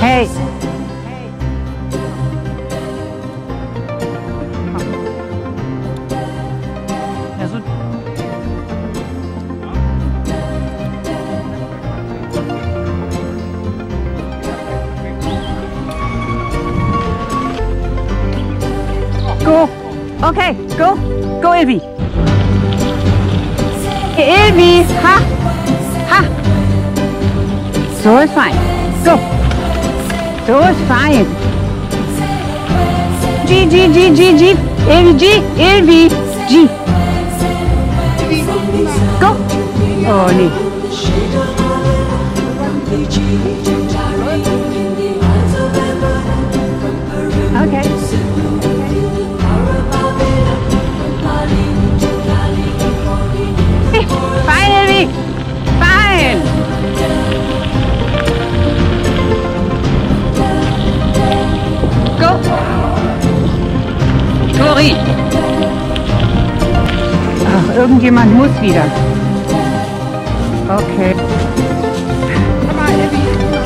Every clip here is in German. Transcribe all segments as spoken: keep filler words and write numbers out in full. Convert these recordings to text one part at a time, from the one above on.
Hey. Ja, so. Go. Okay, go. Go, Ilvi. Ilvi, ha. Ha. So ist fein. Go. So ist fein. G, G, G, G, G. Ilvi, G, Ilvi, G. Go. Oh, nee. Okay. Fine, Ilvi. Fine. Go. Tori. Ach, irgendjemand muss wieder. Okay. Komm mal, Ilvi.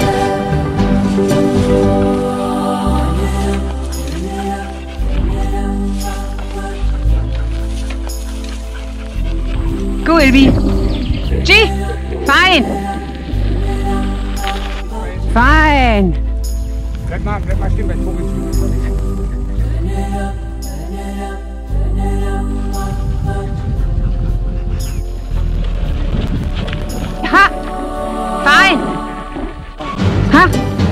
Go, Ilvi. G. Fine. Fine. Bleib mal, bleib mal stehen bei Vogel. Ha. Fine. Ha.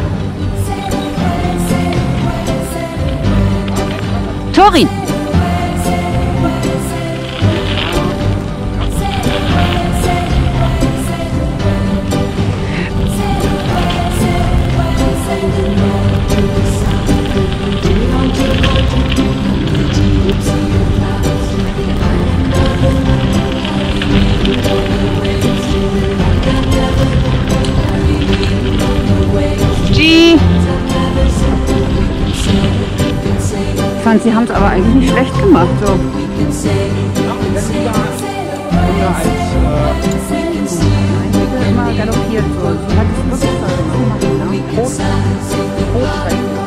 Tori. G. Ich fand, sie haben es aber eigentlich nicht schlecht gemacht. So. Immer galoppiert so. Sie hat es wirklich gemacht. Hoch, hoch,